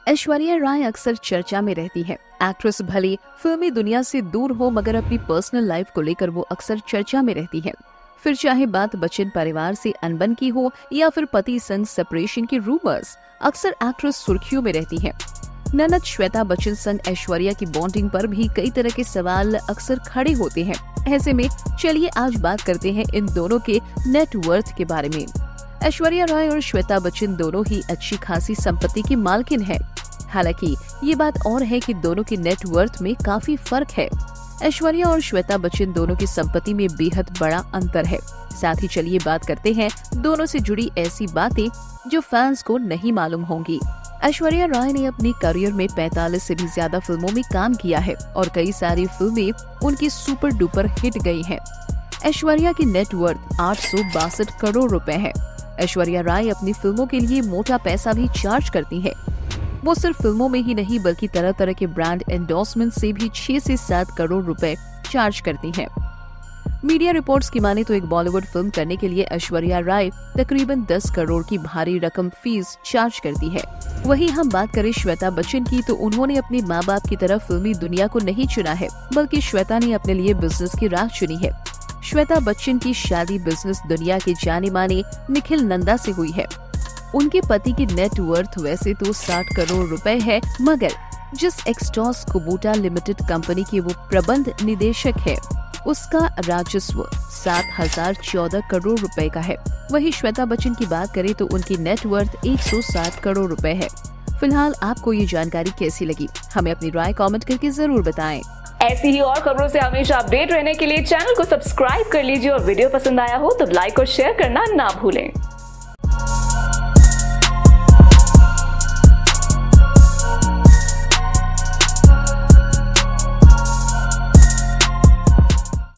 ऐश्वर्या राय अक्सर चर्चा में रहती है। एक्ट्रेस भले फिल्मी दुनिया से दूर हो मगर अपनी पर्सनल लाइफ को लेकर वो अक्सर चर्चा में रहती है। फिर चाहे बात बच्चन परिवार से अनबन की हो या फिर पति संग सेपरेशन की रूमर्स, अक्सर एक्ट्रेस सुर्खियों में रहती है। ननद श्वेता बच्चन संग ऐश्वर्या की बॉन्डिंग पर भी कई तरह के सवाल अक्सर खड़े होते हैं। ऐसे में चलिए आज बात करते हैं इन दोनों के नेटवर्थ के बारे में। ऐश्वर्या राय और श्वेता बच्चन दोनों ही अच्छी खासी संपत्ति की मालकिन है। हालांकि ये बात और है कि दोनों के नेटवर्थ में काफी फर्क है। ऐश्वर्या और श्वेता बच्चन दोनों की संपत्ति में बेहद बड़ा अंतर है। साथ ही चलिए बात करते हैं दोनों से जुड़ी ऐसी बातें जो फैंस को नहीं मालूम होंगी। ऐश्वर्या राय ने अपने करियर में 45 से भी ज्यादा फिल्मों में काम किया है और कई सारी फिल्में उनकी सुपर डुपर हिट गई हैं। ऐश्वर्या की नेटवर्थ 862 करोड़ रुपए है। ऐश्वर्या राय अपनी फिल्मों के लिए मोटा पैसा भी चार्ज करती है। वो सिर्फ फिल्मों में ही नहीं बल्कि तरह तरह के ब्रांड एंडोर्समेंट से भी 6 से 7 करोड़ रुपए चार्ज करती हैं। मीडिया रिपोर्ट्स की माने तो एक बॉलीवुड फिल्म करने के लिए ऐश्वर्या राय तकरीबन 10 करोड़ की भारी रकम फीस चार्ज करती है। वहीं हम बात करें श्वेता बच्चन की तो उन्होंने अपने माँ बाप की तरह फिल्मी दुनिया को नहीं चुना है, बल्कि श्वेता ने अपने लिए बिजनेस की राह चुनी है। श्वेता बच्चन की शादी बिजनेस दुनिया के जाने माने निखिल नंदा से हुई है। उनके पति की नेटवर्थ वैसे तो 60 करोड़ रुपए है, मगर जिस एक्सटॉस कुबूटा लिमिटेड कंपनी के वो प्रबंध निदेशक है, उसका राजस्व 7014 करोड़ रुपए का है। वहीं श्वेता बच्चन की बात करें तो उनकी नेटवर्थ 160 करोड़ रुपए है। फिलहाल आपको ये जानकारी कैसी लगी, हमें अपनी राय कमेंट करके जरूर बताएं। ऐसी ही और खबरों से हमेशा अपडेट रहने के लिए चैनल को सब्सक्राइब कर लीजिए और वीडियो पसंद आया हो तो लाइक और शेयर करना ना भूलें।